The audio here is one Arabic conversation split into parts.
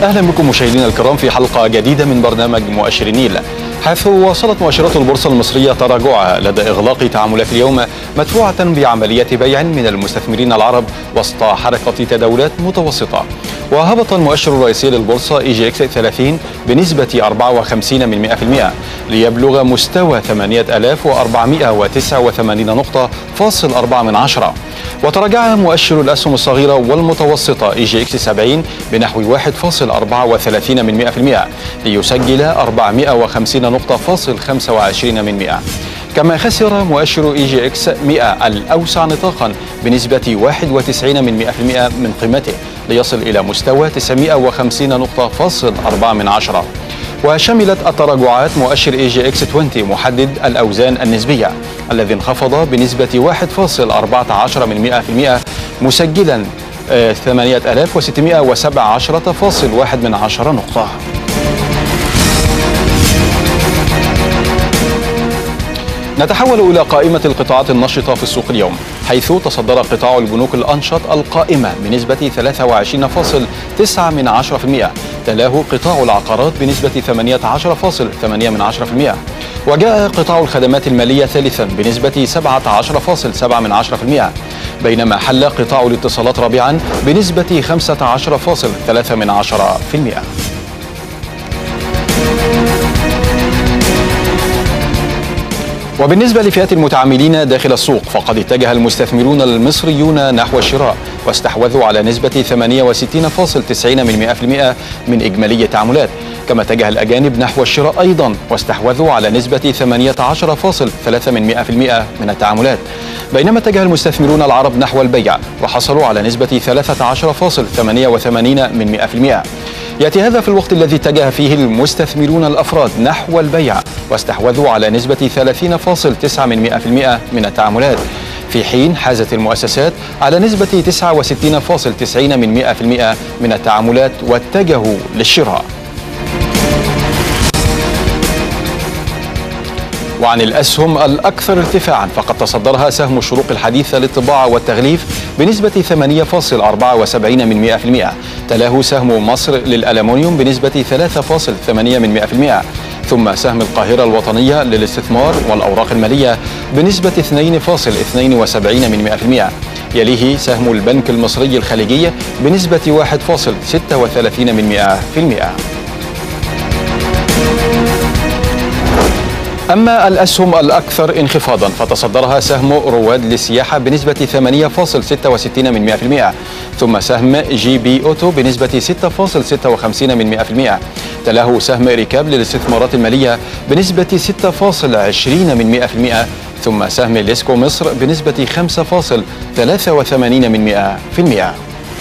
أهلا بكم مشاهدينا الكرام في حلقة جديدة من برنامج مؤشر النيل، حيث واصلت مؤشرات البورصة المصرية تراجعها لدى إغلاق تعاملات اليوم مدفوعة بعملية بيع من المستثمرين العرب وسط حركة تداولات متوسطة. وهبط المؤشر الرئيسي للبورصة EGX 30 بنسبة 54% ليبلغ مستوى 8489 نقطة فاصل 4 وتراجع مؤشر الأسهم الصغيرة والمتوسطة EGX 70 بنحو 1.34% ليسجل 450 نقطة فاصل 25. كما خسر مؤشر EGX 100 الأوسع نطاقا بنسبة 91% من قيمته ليصل إلى مستوى 950 نقطة فاصل 4. وشملت التراجعات مؤشر EGX 20 محدد الأوزان النسبية الذي انخفض بنسبة 1.14% مسجلا 8617.1 نقطة. نتحول إلى قائمة القطاعات النشطة في السوق اليوم، حيث تصدر قطاع البنوك الأنشط القائمة بنسبة 23.9%، تلاه قطاع العقارات بنسبة 18.8%، وجاء قطاع الخدمات المالية ثالثا بنسبة 17.7%، بينما حل قطاع الاتصالات رابعا بنسبة 15.3%. وبالنسبة لفئات المتعاملين داخل السوق، فقد اتجه المستثمرون المصريون نحو الشراء واستحوذوا على نسبة 68.90% من إجمالي التعاملات، كما اتجه الأجانب نحو الشراء أيضا واستحوذوا على نسبة 18.3% من التعاملات، بينما اتجه المستثمرون العرب نحو البيع وحصلوا على نسبة 13.88%. يأتي هذا في الوقت الذي اتجه فيه المستثمرون الأفراد نحو البيع واستحوذوا على نسبة 30.9% من التعاملات، في حين حازت المؤسسات على نسبة 69.90% من التعاملات واتجهوا للشراء. وعن الأسهم الأكثر ارتفاعا، فقد تصدرها سهم الشروق الحديثة للطباعة والتغليف بنسبة 8.74%، تلاه سهم مصر للألمنيوم بنسبة 3.8%، ثم سهم القاهرة الوطنية للاستثمار والأوراق المالية بنسبة 2.72%، يليه سهم البنك المصري الخليجي بنسبة 1.36%. أما الأسهم الأكثر انخفاضا فتصدرها سهم رواد للسياحة بنسبة 8.66%، ثم سهم GB أوتو بنسبة 6.56%، تلاه سهم ركاب للاستثمارات المالية بنسبة 6.20%، ثم سهم ليسكو مصر بنسبة 5.83%.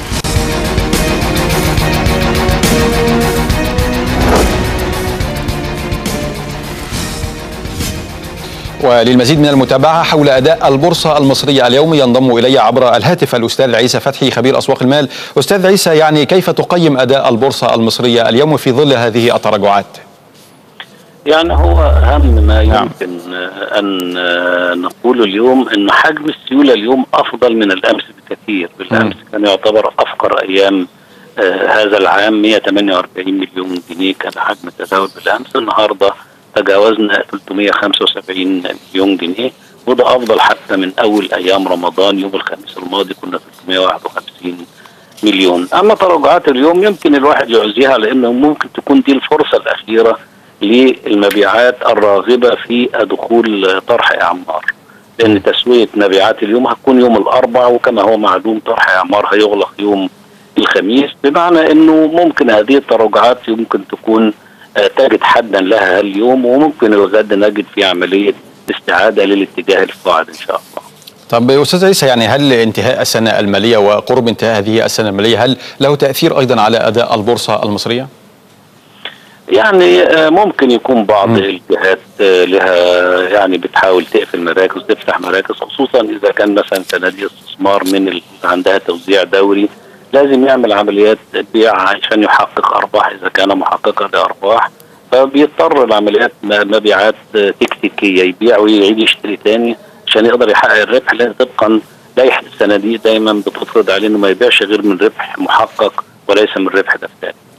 وللمزيد من المتابعة حول أداء البورصة المصرية اليوم ينضم إلي عبر الهاتف الأستاذ عيسى فتحي خبير أسواق المال. أستاذ عيسى، يعني كيف تقيم أداء البورصة المصرية اليوم في ظل هذه التراجعات؟ يعني هو أهم ما يمكن أن نقوله اليوم أن حجم السيولة اليوم أفضل من الأمس بكثير. بالأمس كان يعتبر أفقر أيام هذا العام 148 مليون جنيه كان حجم التداول بالأمس، النهارده تجاوزنا 375 مليون جنيه، وده أفضل حتى من أول أيام رمضان يوم الخميس الماضي كنا 351 مليون. أما تراجعات اليوم يمكن الواحد يعزيها لأنه ممكن تكون دي الفرصة الأخيرة للمبيعات الراغبة في دخول طرح إعمار، لأن تسوية مبيعات اليوم هتكون يوم الأربعاء، وكما هو معلوم طرح إعمار هيغلق يوم الخميس، بمعنى أنه ممكن هذه التراجعات يمكن تكون تجد حدا لها اليوم، وممكن الغد نجد في عملية استعادة للاتجاه الصاعد إن شاء الله. طب يا أستاذ عيسى، يعني هل انتهاء السنة المالية وقرب انتهاء هذه السنة المالية هل له تأثير أيضا على أداء البورصة المصرية؟ يعني ممكن يكون بعض الجهات لها يعني بتحاول تقفل مراكز تفتح مراكز، خصوصا إذا كان مثلا صناديق استثمار من اللي عندها توزيع دوري لازم يعمل عمليات بيع عشان يحقق أرباح إذا كان محققا لأرباح، فبيضطر لعمليات مبيعات تكتيكية، يبيع ويعيد يشتري تاني عشان يقدر يحقق الربح، لأن طبقا لائحة الصناديق دايما بتفرض عليه إنه ما يبيعش غير من ربح محقق وليس من ربح دفتري.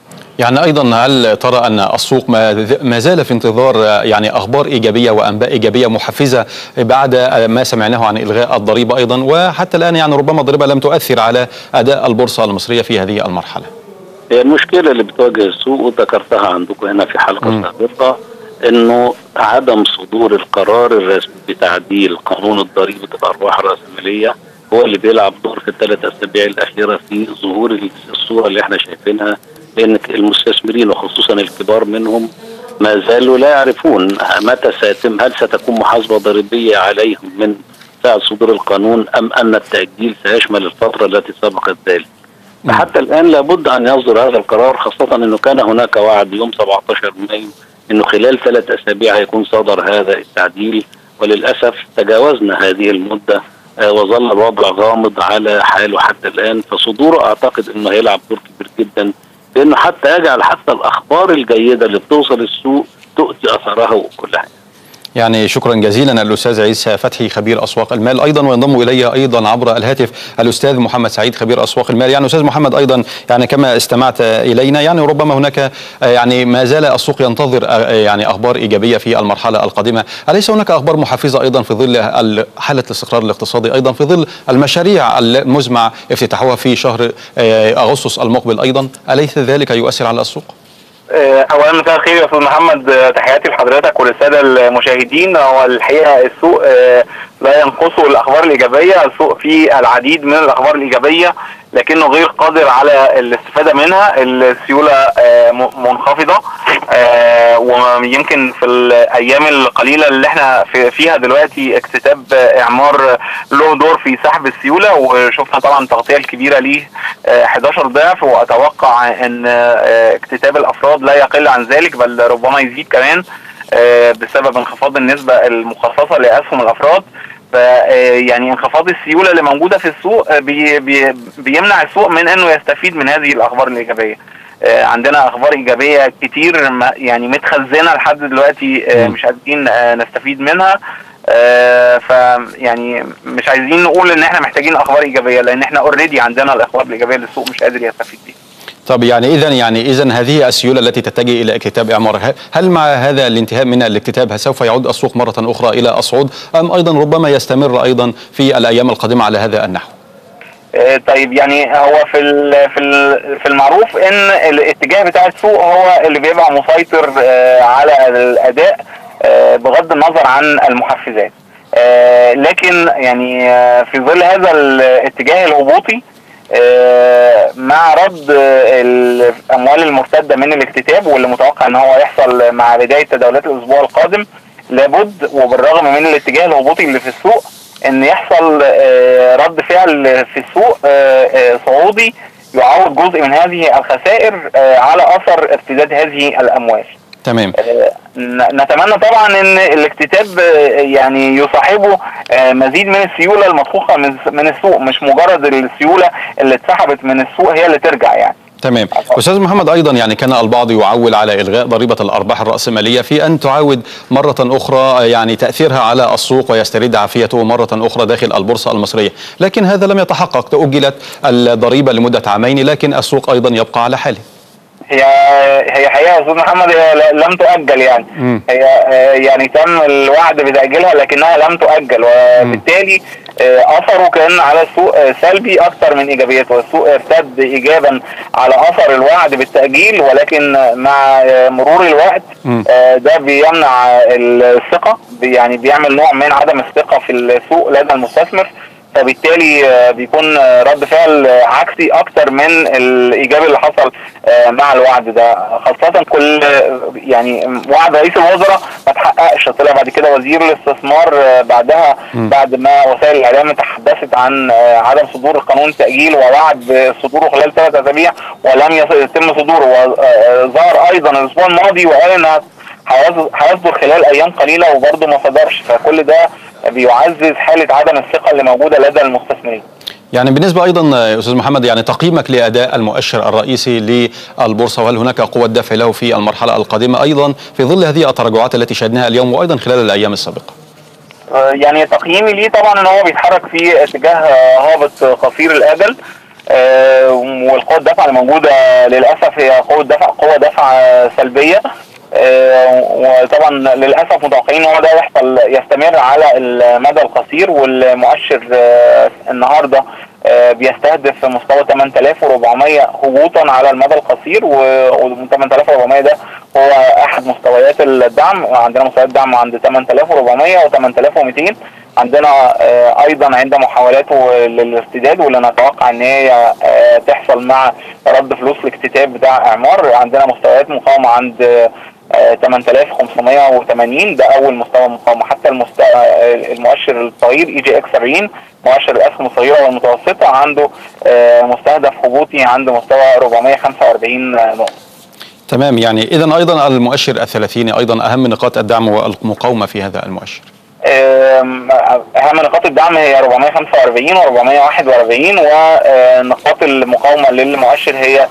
يعني أيضا هل ترى أن السوق ما زال في انتظار يعني أخبار إيجابية وأنباء إيجابية محفزة بعد ما سمعناه عن إلغاء الضريبة أيضا، وحتى الآن يعني ربما الضريبة لم تؤثر على أداء البورصة المصرية في هذه المرحلة؟ المشكلة اللي بتواجه السوق وذكرتها عندكم هنا في حلقة سابقة، انه عدم صدور القرار الرسمي بتعديل قانون الضريبة الارباح الرأسمالية هو اللي بيلعب دور في الثلاث اسابيع الاخيرة في ظهور الصورة اللي احنا شايفينها، لان المستثمرين وخصوصا الكبار منهم ما زالوا لا يعرفون متى سيتم، هل ستكون محاسبة ضريبية عليهم من ساعة صدور القانون ام ان التأجيل سيشمل الفترة التي سبقت ذلك. فحتى الآن لابد أن يصدر هذا القرار، خاصة أنه كان هناك وعد يوم 17 مايو أنه خلال 3 أسابيع هيكون صدر هذا التعديل، وللأسف تجاوزنا هذه المدة وظل الوضع غامض على حاله حتى الآن. فصدوره أعتقد أنه هيلعب دور كبير جدا، لأنه حتى يجعل حتى الأخبار الجيدة اللي بتوصل السوق تؤتي أثرها وكلها. يعني شكرا جزيلا الأستاذ عيسى فتحي خبير أسواق المال أيضا، وينضم إلي أيضا عبر الهاتف الأستاذ محمد سعيد خبير أسواق المال. يعني أستاذ محمد أيضا يعني كما استمعت إلينا يعني ربما هناك يعني ما زال السوق ينتظر يعني أخبار إيجابية في المرحلة القادمة، أليس هناك أخبار محفزة أيضا في ظل حالة الاستقرار الاقتصادي، أيضا في ظل المشاريع المزمع افتتاحها في شهر أغسطس المقبل أيضا، أليس ذلك يؤثر على السوق؟ اولا مساء الخير يا استاذ محمد، تحياتي لحضرتك وللساده المشاهدين. هو الحقيقه السوق لا ينقصه الاخبار الايجابيه، السوق فيه العديد من الاخبار الايجابيه لكنه غير قادر على الاستفاده منها. السيوله منخفضه، ويمكن في الايام القليله اللي احنا فيها دلوقتي اكتتاب اعمار له دور في سحب السيوله، وشفنا طبعا التغطيه الكبيره ليه 11 ضعف، واتوقع ان اكتتاب الافراد لا يقل عن ذلك بل ربما يزيد كمان بسبب انخفاض النسبه المخصصه لاسهم الافراد. يعني انخفاض السيوله اللي موجوده في السوق بيمنع السوق من انه يستفيد من هذه الاخبار الايجابيه. عندنا اخبار ايجابيه كتير يعني متخزنه لحد دلوقتي مش قادرين نستفيد منها. فيعني مش عايزين نقول ان احنا محتاجين اخبار ايجابيه، لان احنا اوريدي عندنا الاخبار الايجابيه اللي السوق مش قادر يستفيد بيها. طب يعني اذا هذه السيوله التي تتجه الى اكتتاب اعمار، هل مع هذا الانتهاء من الاكتتاب سوف يعود السوق مره اخرى الى الصعود، ام ايضا ربما يستمر ايضا في الايام القادمه على هذا النحو؟ طيب يعني هو في المعروف ان الاتجاه بتاع السوق هو اللي بيبقى مسيطر على الاداء بغض النظر عن المحفزات، لكن يعني في ظل هذا الاتجاه الهبوطي مع رد الاموال المرتده من الاكتتاب واللي متوقع ان هو يحصل مع بدايه تداولات الاسبوع القادم، لابد وبالرغم من الاتجاه الهبوطي اللي في السوق ان يحصل رد فعل في السوق صعودي يعوض جزء من هذه الخسائر على اثر ارتداد هذه الاموال. تمام. نتمنى طبعا ان الاكتتاب يعني يصاحبه مزيد من السيوله المضخوخه من السوق، مش مجرد السيوله اللي اتسحبت من السوق هي اللي ترجع يعني. تمام. أستاذ محمد أيضا يعني كان البعض يعول على إلغاء ضريبة الأرباح الرأسمالية في أن تعاود مرة أخرى يعني تأثيرها على السوق ويسترد عافيته مرة أخرى داخل البورصة المصرية، لكن هذا لم يتحقق، تؤجلت الضريبة لمدة عامين لكن السوق أيضا يبقى على حاله. هي حقيقة يا أستاذ محمد هي لم تؤجل يعني. هي يعني تم الوعد بتأجيلها لكنها لم تؤجل، وبالتالي أثره كان على السوق سلبي أكثر من إيجابيته. السوق ارتد إيجابا على أثر الوعد بالتأجيل، ولكن مع مرور الوقت ده بيمنع الثقة، يعني بيعمل نوع من عدم الثقة في السوق لدى المستثمر، فبالتالي بيكون رد فعل عكسي اكتر من الايجابي اللي حصل مع الوعد ده. خاصه كل يعني وعد رئيس الوزراء ما تحققش، طلع بعد كده وزير الاستثمار بعدها بعد ما وسائل الاعلام تحدثت عن عدم صدور القانون تاجيل ووعد صدوره خلال 3 أسابيع ولم يتم صدوره، وظهر ايضا الاسبوع الماضي وقال انها هيصدر خلال ايام قليله وبرضه ما صدرش. فكل ده بيعزز حالة عدم الثقة اللي موجودة لدى المستثمرين. يعني بالنسبة أيضا أستاذ محمد يعني تقييمك لأداء المؤشر الرئيسي للبورصة، وهل هناك قوة دفع له في المرحلة القادمة أيضا في ظل هذه التراجعات التي شهدناها اليوم وأيضا خلال الأيام السابقة؟ يعني تقييمي ليه طبعا ان هو بيتحرك في اتجاه هابط قصير الأجل، والقوة الدفع اللي موجودة للأسف هي قوة دفع سلبية. وطبعا للأسف متوقعين ان هو ده يستمر على المدى القصير، والمؤشر النهارده بيستهدف مستوى 8400 هبوطا على المدى القصير، و 8400 ده هو احد مستويات الدعم. عندنا مستويات دعم عند 8400 و 8200. عندنا ايضا عند محاولاته للارتداد واللي نتوقع ان هي تحصل مع رد فلوس الاكتتاب بتاع اعمار، عندنا مستويات مقاومه عند 8580. ده اول مستوى مقاومه. حتى المؤشر الصغير EGX 40 مؤشر الاسهم الصغيره والمتوسطه عنده مستهدف هبوطي عند مستوى 445 نقطه. تمام، يعني اذا ايضا المؤشر الثلاثيني ايضا اهم نقاط الدعم والمقاومه في هذا المؤشر. اهم نقاط الدعم هي 445 و441، ونقاط المقاومه للمؤشر هي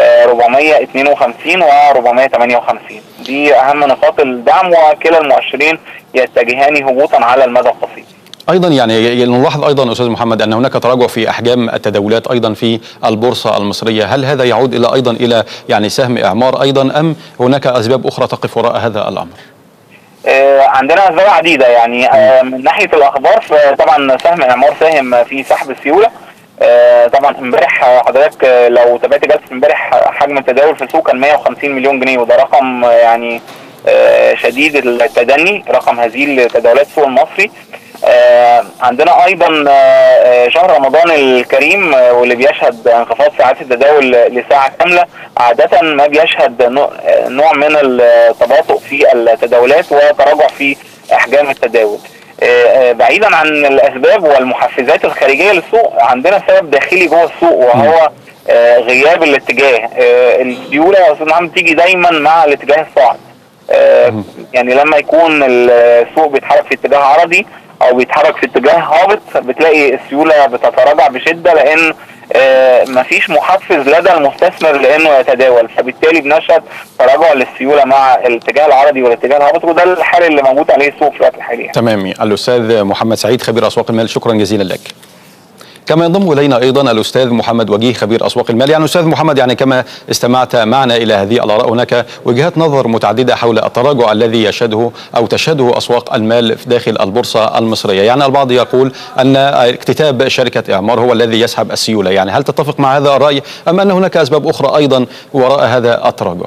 452 و458. دي اهم نقاط الدعم، وكلا المؤشرين يتجهان هبوطا على المدى القصير. ايضا يعني نلاحظ ايضا استاذ محمد ان هناك تراجع في احجام التداولات ايضا في البورصه المصريه، هل هذا يعود الى ايضا الى يعني سهم اعمار ايضا، ام هناك اسباب اخرى تقف وراء هذا الامر؟ عندنا اسباب عديده يعني. من ناحيه الاخبار فطبعا سهم اعمار ساهم في سحب السيوله. طبعا امبارح حضرتك لو تابعت جلسه امبارح حجم التداول في السوق كان 150 مليون جنيه، وده رقم يعني شديد التدني، رقم هزيل لتداولات السوق المصري. عندنا ايضا شهر رمضان الكريم واللي بيشهد انخفاض ساعات التداول لساعه كامله، عاده ما بيشهد نوع من التباطؤ في التداولات وتراجع في احجام التداول. بعيدا عن الاسباب والمحفزات الخارجيه للسوق، عندنا سبب داخلي جوه السوق، وهو غياب الاتجاه. السيوله يا استاذ محمد تيجي دايما مع الاتجاه الصاعد. يعني لما يكون السوق بيتحرك في اتجاه عرضي او بيتحرك في اتجاه هابط، بتلاقي السيوله بتتراجع بشده، لان مفيش محفز لدى المستثمر لانه يتداول، فبالتالي بنشهد تراجع للسيوله مع الاتجاه العرضي والاتجاه الهابط، وده الحال اللي موجود عليه السوق في الوقت الحالي. تمام. الاستاذ محمد سعيد خبير اسواق المال، شكرا جزيلا لك. كما ينضم الينا ايضا الاستاذ محمد وجيه خبير اسواق المال. يعني استاذ محمد، يعني كما استمعت معنا الى هذه الاراء، هناك وجهات نظر متعدده حول التراجع الذي يشهده او تشهده اسواق المال داخل البورصه المصريه. يعني البعض يقول ان اكتتاب شركه اعمار هو الذي يسحب السيوله، يعني هل تتفق مع هذا الراي ام ان هناك اسباب اخرى ايضا وراء هذا التراجع؟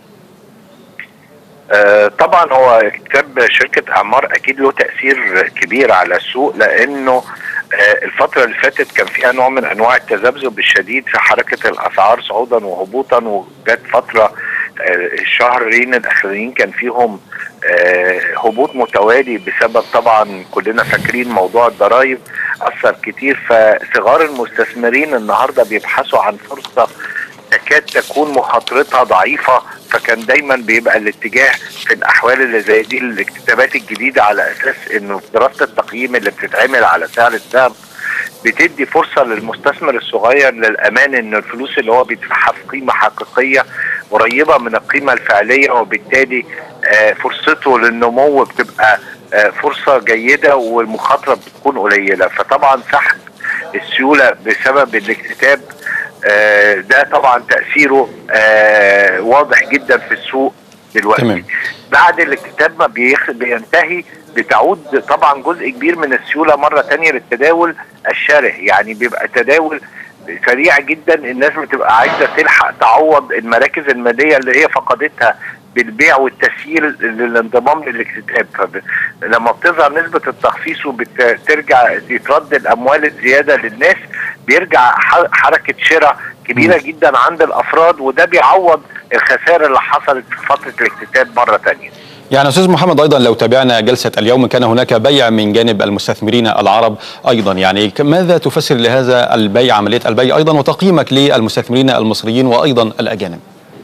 طبعا هو اكتتاب شركه اعمار اكيد له تاثير كبير على السوق، لانه الفترة اللي فاتت كان فيها نوع من انواع التذبذب الشديد في حركة الاسعار صعودا وهبوطا، وجت فترة الشهرين الاخرين كان فيهم هبوط متوالي بسبب طبعا كلنا فاكرين موضوع الضرائب اثر كتير. فصغار المستثمرين النهارده بيبحثوا عن فرصة تكاد تكون مخاطرتها ضعيفة، فكان دايما بيبقى الاتجاه في الاحوال اللي زي دي الاكتتابات الجديده على اساس انه دراسه التقييم اللي بتتعمل على سعر السهم بتدي فرصه للمستثمر الصغير للامان ان الفلوس اللي هو بيدفعها في قيمه حقيقيه قريبه من القيمه الفعليه، وبالتالي فرصته للنمو بتبقى فرصه جيده والمخاطره بتكون قليله. فطبعا سحب السيوله بسبب الاكتتاب ده طبعا تأثيره واضح جدا في السوق دلوقتي. تمام. بعد الاكتتاب ما بينتهي بتعود طبعا جزء كبير من السيولة مرة تانية للتداول الشره، يعني بيبقى تداول سريع جدا، الناس بتبقى عايزة تلحق تعوض المراكز المالية اللي هي فقدتها بالبيع والتسيير للانضمام للاكتتاب. فلما بتظهر نسبة التخفيص وبترجع يترد الأموال الزيادة للناس، بيرجع حركة شراء كبيرة جدا عند الأفراد، وده بيعوض الخسائر اللي حصلت في فترة الاكتتاب مرة تانية. يعني أستاذ محمد أيضا لو تابعنا جلسة اليوم كان هناك بيع من جانب المستثمرين العرب أيضا، يعني ماذا تفسر لهذا البيع، عملية البيع أيضا، وتقييمك للمستثمرين المصريين وأيضا الأجانب؟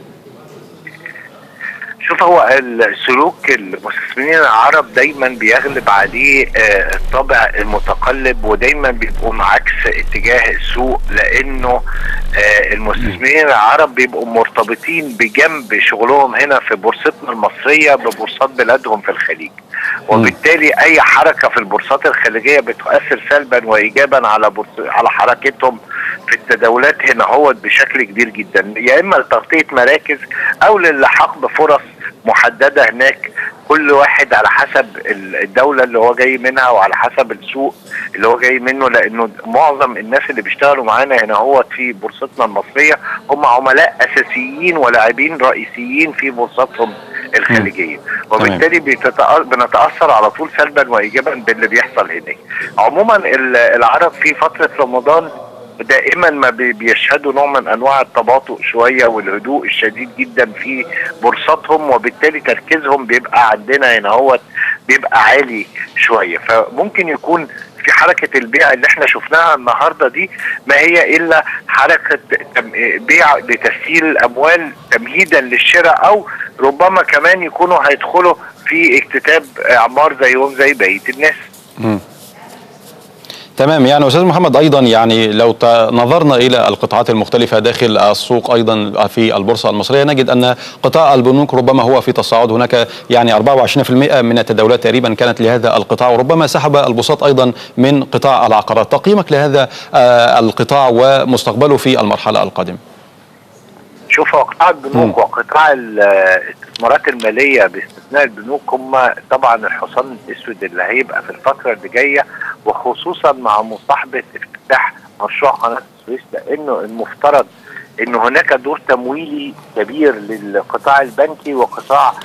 شوف، هو السلوك المستثمرين العرب دايما بيغلب عليه الطابع المتقلب، ودايما بيبقوا عكس اتجاه السوق، لانه المستثمرين العرب بيبقوا مرتبطين بجنب شغلهم هنا في بورصتنا المصرية ببورصات بلادهم في الخليج، وبالتالي اي حركة في البورصات الخليجية بتؤثر سلبا وايجابا على حركتهم في التداولات هنا هو بشكل كبير جدا، يا اما لتغطيه مراكز او للحاق بفرص محدده هناك، كل واحد على حسب الدوله اللي هو جاي منها وعلى حسب السوق اللي هو جاي منه، لانه معظم الناس اللي بيشتغلوا معانا هنا هو في بورصتنا المصريه هم عملاء اساسيين ولاعبين رئيسيين في بورصتهم الخليجيه، وبالتالي بنتاثر على طول سلبا وايجابا باللي بيحصل هناك. عموما العرب في فتره رمضان دائما ما بيشهدوا نوع من انواع التباطؤ شويه والهدوء الشديد جدا في بورصتهم، وبالتالي تركيزهم بيبقى عندنا هنا هو بيبقى عالي شويه، فممكن يكون في حركه البيع اللي احنا شفناها النهارده دي ما هي الا حركه بيع لتسهيل الاموال تمهيدا للشراء، او ربما كمان يكونوا هيدخلوا في اكتتاب اعمار زيهم زي بقيه الناس. تمام. يعني أستاذ محمد أيضا يعني لو نظرنا إلى القطاعات المختلفة داخل السوق أيضا في البورصة المصرية نجد أن قطاع البنوك ربما هو في تصاعد، هناك يعني 24% من التداولات تقريبا كانت لهذا القطاع، وربما سحب البساط أيضا من قطاع العقارات. تقييمك لهذا القطاع ومستقبله في المرحلة القادمة؟ شوف، قطاع البنوك وقطاع الاستثمارات الماليه باستثناء البنوك هم طبعا الحصان الاسود اللي هيبقى في الفتره اللي جايه، وخصوصا مع مصاحبه افتتاح مشروع قناه السويس، لانه المفترض ان هناك دور تمويلي كبير للقطاع البنكي وقطاع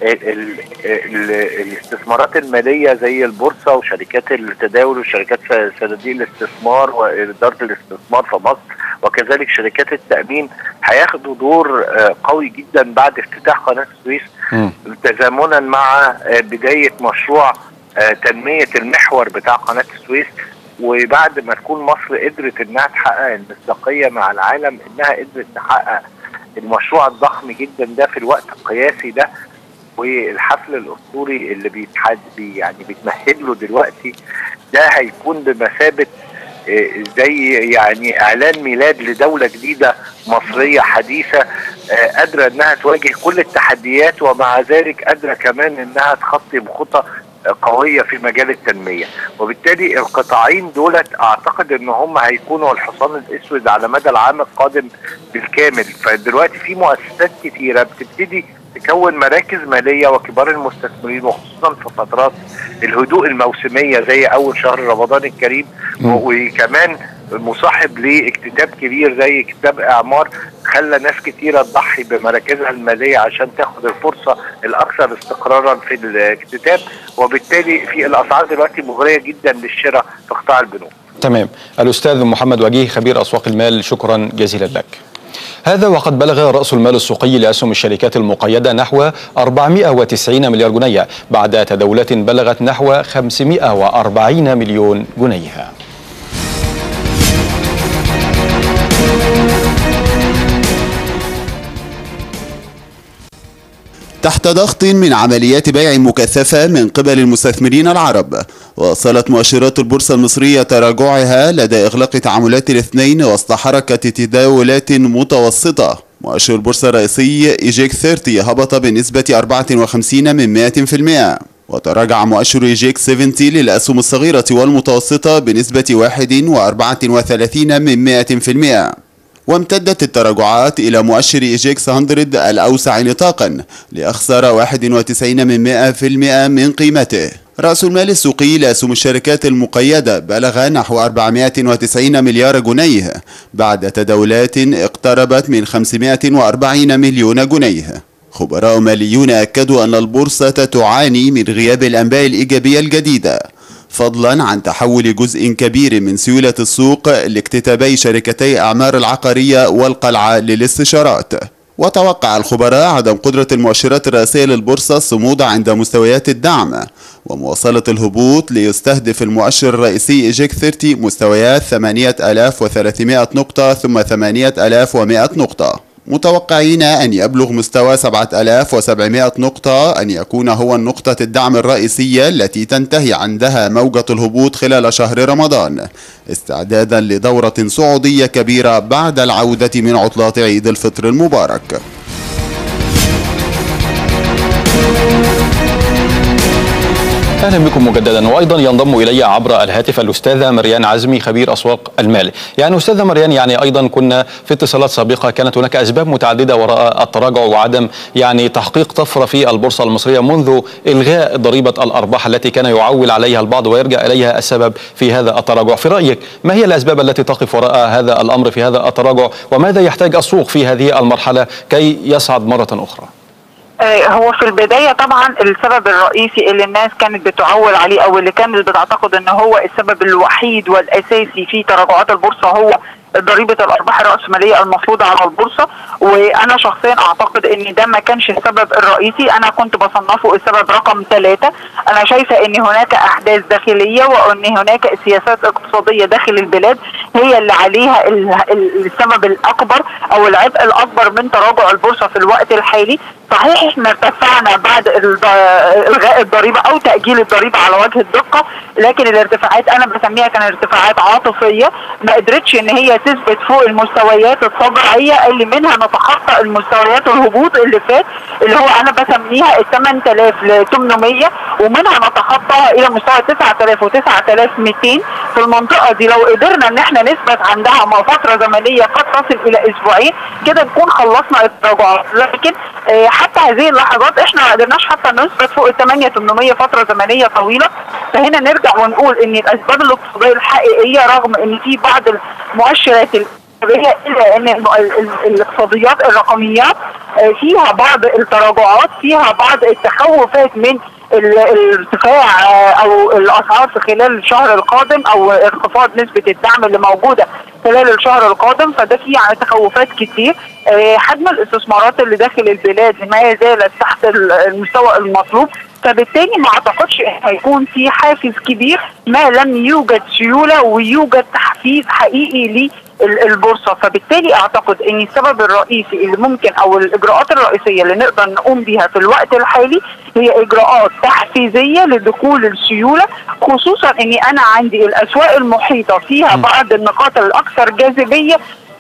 الاستثمارات الماليه زي البورصه وشركات التداول وشركات صناديق الاستثمار واداره الاستثمار في مصر، وكذلك شركات التامين هياخدوا دور قوي جدا بعد افتتاح قناه السويس، تزامنا مع بدايه مشروع تنميه المحور بتاع قناه السويس، وبعد ما تكون مصر قدرت انها تحقق المصداقيه مع العالم، انها قدرت تحقق المشروع الضخم جدا ده في الوقت القياسي ده، والحفل الاسطوري اللي يعني بيتمهد له دلوقتي ده هيكون بمثابه زي يعني اعلان ميلاد لدوله جديده مصريه حديثه قادره انها تواجه كل التحديات، ومع ذلك قادره كمان انها تخطي بخطى قويه في مجال التنميه، وبالتالي القطاعين دولت اعتقد ان هم هيكونوا الحصان الاسود على مدى العام القادم بالكامل. فدلوقتي في مؤسسات كثيره بتبتدي تكون مراكز ماليه وكبار المستثمرين، وخصوصا في فترات الهدوء الموسميه زي اول شهر رمضان الكريم، وكمان مصاحب لاكتتاب كبير زي اكتتاب اعمار خلى ناس كتيره تضحي بمراكزها الماليه عشان تاخد الفرصه الاكثر استقرارا في الاكتتاب، وبالتالي في الاسعار دلوقتي مغريه جدا للشراء في قطاع البنوك. تمام. الاستاذ محمد وجيه خبير اسواق المال، شكرا جزيلا لك. هذا وقد بلغ رأس المال السوقي لأسهم الشركات المقيدة نحو 490 مليار جنيه بعد تداولات بلغت نحو 540 مليون جنيه. تحت ضغط من عمليات بيع مكثفة من قبل المستثمرين العرب، واصلت مؤشرات البورصة المصرية تراجعها لدى إغلاق تعاملات الاثنين وسط حركة تداولات متوسطة. مؤشر البورصة الرئيسي إيجيك 30 هبط بنسبة 54%، وتراجع مؤشر إيجيك 70 للأسهم الصغيرة والمتوسطة بنسبة 41.34%. وامتدت التراجعات إلى مؤشر إيجيكس 100 الأوسع نطاقا لأخسر 91% من قيمته. رأس المال السوقي لأسهم الشركات المقيدة بلغ نحو 490 مليار جنيه بعد تداولات اقتربت من 540 مليون جنيه. خبراء ماليون أكدوا أن البورصة تعاني من غياب الأنباء الإيجابية الجديدة، فضلا عن تحول جزء كبير من سيولة السوق لاكتتابي شركتي أعمار العقارية والقلعة للاستشارات. وتوقع الخبراء عدم قدرة المؤشرات الرئيسية للبورصة الصمود عند مستويات الدعم ومواصلة الهبوط، ليستهدف المؤشر الرئيسي إيجيك 30 مستويات 8300 نقطة ثم 8100 نقطة، متوقعين أن يبلغ مستوى 7700 نقطة أن يكون هو نقطة الدعم الرئيسية التي تنتهي عندها موجة الهبوط خلال شهر رمضان، استعدادا لدورة صعودية كبيرة بعد العودة من عطلات عيد الفطر المبارك. اهلا بكم مجددا. وايضا ينضم الي عبر الهاتف الاستاذه مريان عزمي خبير اسواق المال. يعني استاذه مريان، يعني ايضا كنا في اتصالات سابقه كانت هناك اسباب متعدده وراء التراجع وعدم يعني تحقيق طفره في البورصه المصريه منذ الغاء ضريبه الارباح التي كان يعول عليها البعض ويرجع اليها السبب في هذا التراجع. في رايك ما هي الاسباب التي تقف وراء هذا الامر في هذا التراجع، وماذا يحتاج السوق في هذه المرحله كي يصعد مره اخرى؟ هو في البداية طبعا السبب الرئيسي اللي الناس كانت بتعول عليه او اللي كانت بتعتقد ان هو السبب الوحيد والاساسي في تراجعات البورصة هو ضريبة الارباح الرأسمالية المفروضة على البورصة. وانا شخصيا اعتقد ان ده ما كانش السبب الرئيسي، انا كنت بصنفه السبب رقم 3. انا شايفة ان هناك احداث داخلية وان هناك سياسات اقتصادية داخل البلاد هي اللي عليها السبب الاكبر او العبء الاكبر من تراجع البورصة في الوقت الحالي. صحيح احنا ارتفعنا بعد الغاء الضريبة او تأجيل الضريبة على وجه الدقة، لكن الارتفاعات انا بسميها كان ارتفاعات عاطفية ما قدرتش ان هي تثبت فوق المستويات الطبيعية اللي منها نتخطى المستويات الهبوط اللي فات اللي هو انا بسميها ال 8000 ل 800 ومنها نتخطى الى مستوى 9000 و 9200. في المنطقة دي لو قدرنا ان احنا نثبت عندها فترة زمنية قد تصل الى اسبوعين كده نكون خلصنا التراجعات. لكن حتى هذه اللحظات احنا ما قدرناش حتى نثبت فوق ال 8800 فترة زمنية طويلة. فهنا نرجع ونقول ان الاسباب الاقتصادية الحقيقية رغم ان في بعض المؤشرات الا ان الاقتصاديات الرقميات فيها بعض التراجعات، فيها بعض التخوفات من الارتفاع او الاسعار في خلال الشهر القادم او انخفاض نسبة الدعم اللي موجودة خلال الشهر القادم. فده فيه تخوفات كتير. حجم الاستثمارات اللي داخل البلاد ما زالت تحت المستوى المطلوب، فبالتالي ما اعتقدش هيكون في حافز كبير ما لم يوجد سيولة ويوجد تحفيز حقيقي للبورصة. فبالتالي اعتقد ان السبب الرئيسي اللي ممكن او الاجراءات الرئيسية اللي نقدر نقوم بها في الوقت الحالي هي اجراءات تحفيزية لدخول السيولة، خصوصا اني انا عندي الاسواق المحيطة فيها بعض النقاط الاكثر جاذبية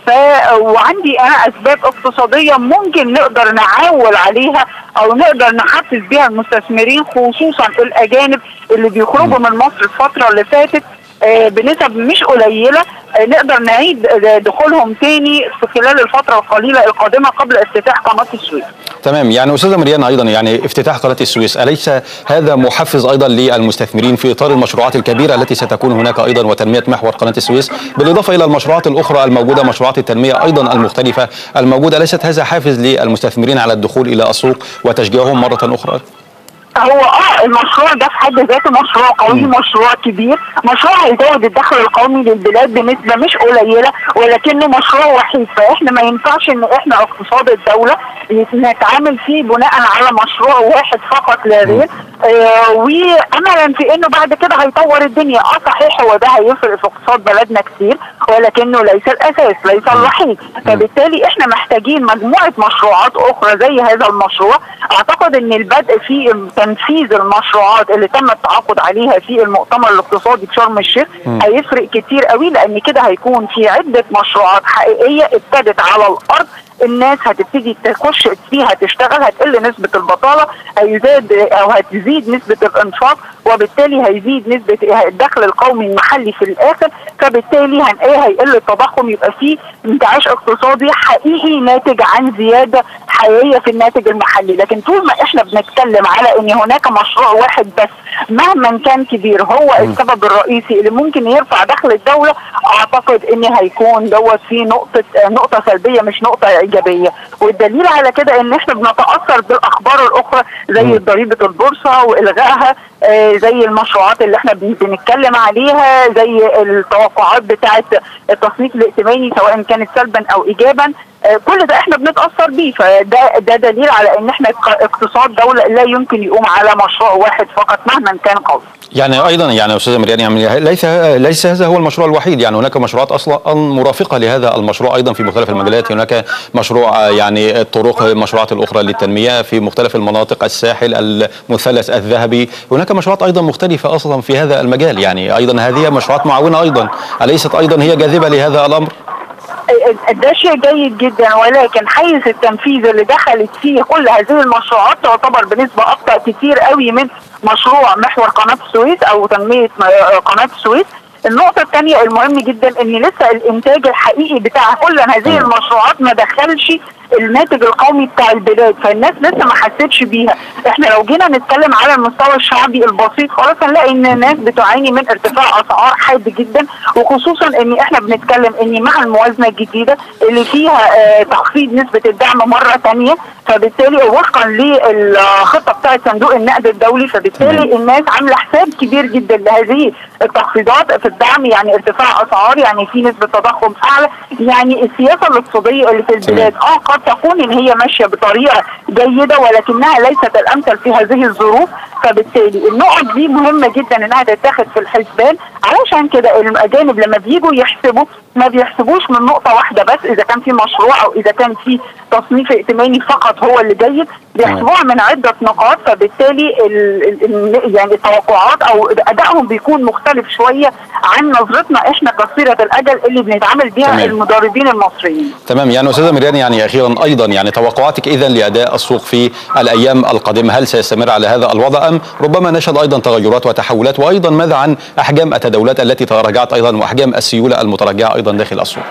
وعندي انا اسباب اقتصادية ممكن نقدر نعول عليها او نقدر نحفز بها المستثمرين خصوصا الاجانب اللي بيخرجوا من مصر الفترة اللي فاتت بنسب مش قليلة. نقدر نعيد دخولهم تاني في خلال الفترة القليلة القادمة قبل افتتاح قناة السويس. تمام. يعني أستاذة مريان أيضا يعني افتتاح قناة السويس أليس هذا محفز أيضا للمستثمرين في إطار المشروعات الكبيرة التي ستكون هناك أيضا وتنمية محور قناة السويس بالإضافة إلى المشروعات الأخرى الموجودة، مشروعات التنمية أيضا المختلفة الموجودة؟ أليست هذا حافز للمستثمرين على الدخول إلى السوق وتشجيعهم مرة أخرى؟ هو المشروع ده في حد ذاته مشروع قوي، مشروع كبير، مشروع هيزود الدخل القومي للبلاد بنسبة مش قليلة، ولكنه مشروع وحيد. فاحنا ما ينفعش ان احنا اقتصاد الدولة نتعامل فيه بناء على مشروع واحد فقط لا غير واملا في انه بعد كده هيطور الدنيا. صحيح هو ده هيفرق في اقتصاد بلدنا كتير ولكنه ليس الاساس، ليس الوحيد. فبالتالي احنا محتاجين مجموعة مشروعات اخرى زي هذا المشروع. اعتقد ان البدء في تنفيذ المشروعات اللي تم التعاقد عليها في المؤتمر الاقتصادي في شرم الشيخ هيفرق كتير قوي، لان كده هيكون في عدة مشروعات حقيقية ابتدت على الارض، الناس هتبتدي تخش فيها تشتغل، هتقل نسبة البطالة، هتزيد نسبة الانفاق، وبالتالي هيزيد نسبة الدخل القومي المحلي في الاخر. فبالتالي هيقل التضخم، يبقى فيه انتعاش اقتصادي حقيقي ناتج عن زيادة حقيقية في الناتج المحلي. لكن طول ما احنا بنتكلم على ان هناك مشروع واحد بس مهما كان كبير هو السبب الرئيسي اللي ممكن يرفع دخل الدولة، اعتقد ان هيكون دوت فيه نقطة سلبية مش نقطة ايجابية. والدليل على كده ان احنا بنتأثر بالاخبار الاخرى زي ضريبة البورصة والغائها، زي المشروعات اللي احنا بنتكلم عليها، زي التوقعات بتاعة التصنيف الائتماني سواء كانت سلبا او ايجابا. كل ده احنا بنتأثر بيه. فده دليل على ان احنا اقتصاد دولة لا يمكن يقوم على مشروع واحد فقط مهما كان قوي. يعني ايضا يعني استاذه مريان يعني ليس هذا هو المشروع الوحيد، يعني هناك مشروعات اصلا مرافقه لهذا المشروع ايضا في مختلف المجالات. هناك مشروع يعني الطرق، المشروعات الاخرى للتنميه في مختلف المناطق، الساحل، المثلث الذهبي، هناك مشروعات ايضا مختلفه اصلا في هذا المجال. يعني ايضا هذه مشروعات معاونه ايضا، اليست ايضا هي جاذبه لهذا الامر؟ ده شيء جيد جدا، ولكن حيز التنفيذ اللي دخلت فيه كل هذه المشروعات تعتبر بنسبة أكتر كتير قوي من مشروع محور قناه السويس او تنميه قناه السويس. النقطة الثانية المهم جدا ان لسه الانتاج الحقيقي بتاع كل هذه المشروعات ما دخلش الناتج القومي بتاع البلاد، فالناس لسه ما حسيتش بيها. احنا لو جينا نتكلم على المستوى الشعبي البسيط خلاص هنلاقي ان الناس بتعاني من ارتفاع اسعار حاد جدا، وخصوصا ان احنا بنتكلم ان مع الموازنة الجديدة اللي فيها تخفيض نسبة الدعم مرة ثانية، فبالتالي وفقا للخطة بتاعة صندوق النقد الدولي، فبالتالي الناس عاملة حساب كبير جدا لهذه التخفيضات في الدعم، يعني ارتفاع اسعار، يعني في نسبة تضخم اعلى، يعني السياسة الاقتصادية اللي في البلاد قد تكون ان هي ماشية بطريقة جيدة ولكنها ليست الامثل في هذه الظروف. فبالتالي النقط دي مهمة جدا انها تتاخد في الحسبان، علشان كده الاجانب لما بيجوا يحسبوا ما بيحسبوش من نقطة واحدة بس، اذا كان في مشروع او اذا كان في تصنيف ائتماني فقط هو اللي جيد، بيحسبوها من عدة نقاط. فبالتالي يعني التوقعات او ادائهم بيكون مختلف شوية عن نظرتنا احنا قصيرة الاجل اللي بنتعامل بيها المدربين المصريين. تمام. يعني استاذة مريان، يعني اخيرا ايضا يعني توقعاتك اذا لاداء السوق في الايام القادمة، هل سيستمر على هذا الوضع ام ربما نشهد ايضا تغيرات وتحولات؟ وايضا ماذا عن احجام التداولات التي تراجعت ايضا واحجام السيولة المتراجعة ايضا داخل السوق؟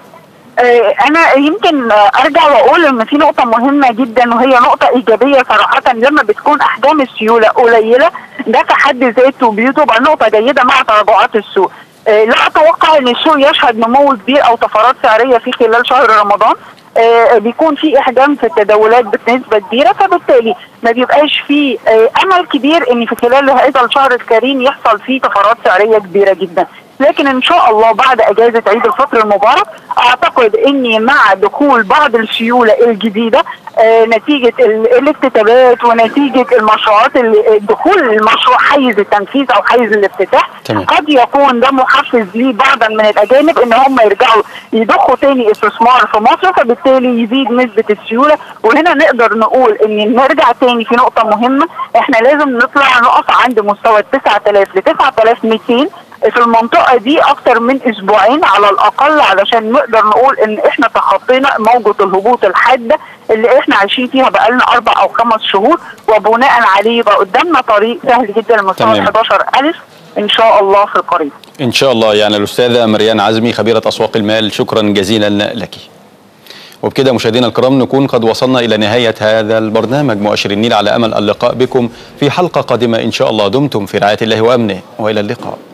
انا يمكن ارجع واقول ان في نقطة مهمة جدا وهي نقطة ايجابية صراحة، لما بتكون احجام السيولة قليلة ده في حد ذاته بتبقى نقطة جيدة مع تراجعات السوق. لا اتوقع ان السوق يشهد نمو كبير او طفرات سعرية في خلال شهر رمضان. بيكون في احجام في التداولات بنسبه كبيره، فبالتالي ما بيبقاش في امل كبير ان في خلال هذا الشهر الكريم يحصل فيه طفرات سعريه كبيره جدا. لكن ان شاء الله بعد اجازه عيد الفطر المبارك اعتقد اني مع دخول بعض السيوله الجديده نتيجه الاكتتابات ونتيجه المشروعات دخول المشروع حيز التنفيذ او حيز الافتتاح قد يكون ده محفز لبعضا من الاجانب ان هم يرجعوا يضخوا تاني استثمار في مصر، فبالتالي يزيد نسبه السيوله. وهنا نقدر نقول ان نرجع تاني في نقطه مهمه، احنا لازم نطلع نقف عند مستوى 9000 ل 9200 في المنطقة دي أكتر من أسبوعين على الأقل، علشان نقدر نقول إن إحنا تخطينا موجة الهبوط الحادة اللي إحنا عايشين فيها بقالنا 4 أو 5 شهور، وبناء عليه يبقى قدامنا طريق سهل جدا لمستوى 11000 إن شاء الله في القريب. إن شاء الله. يعني الأستاذة مريان عزمي خبيرة أسواق المال، شكرا جزيلا لك. وبكده مشاهدينا الكرام نكون قد وصلنا إلى نهاية هذا البرنامج مؤشر النيل، على أمل اللقاء بكم في حلقة قادمة إن شاء الله. دمتم في رعاية الله وأمنه، وإلى اللقاء.